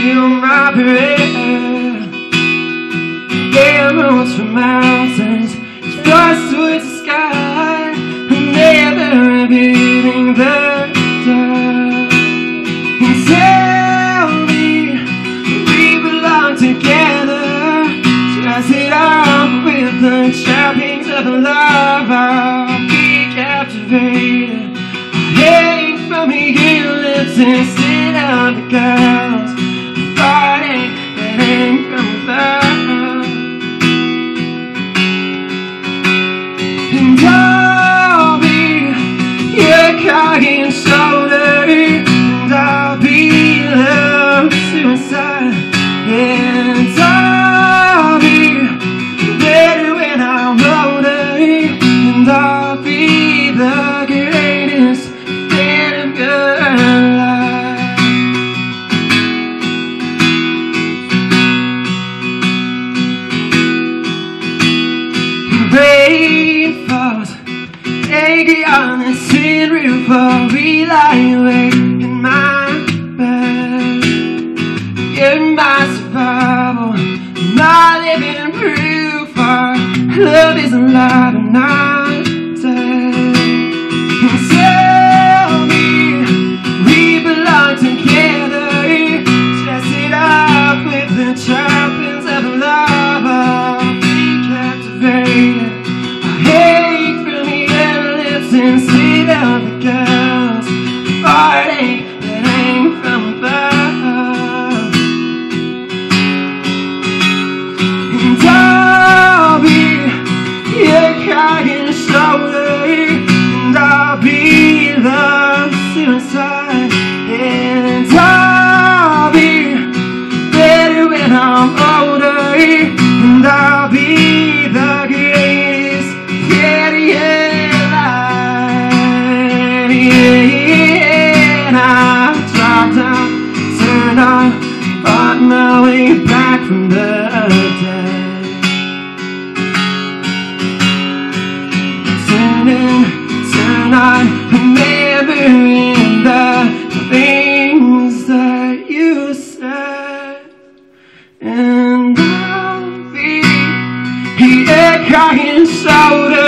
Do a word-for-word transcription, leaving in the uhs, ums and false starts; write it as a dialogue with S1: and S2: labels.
S1: feel my prayer. Arrows from mountains, stars towards the sky, never revealing the dark. And tell me we belong together. Dress it up with the trappings of love. I'll be captivated. I hate from your lips instead of the girls. Fighting that ain't from love. And I'll be your carrying shoulder, and I'll be the suicide. And I'll be better when I'm older, and I'll be the greatest fan of your life. Rain falls, angry on the tin roof, while we lie awake in my bed. You're my survival, my living proof. Our love is alive and not dead. And tell me we belong together. Dress it up with the trappings of love. I'll be captivated. I hate from your lips instead of the girls. Heartache that ain't from above. And I'll be your crying shoulder, and I'll be the suicide. And I'll be better when I'm older, and I'll be the greatest yet alive. Yeah, and I dropped down, turned on, fought my way back from the dead. Turning, turn on, remembering the things that you said. And I'll be your crying shoulder,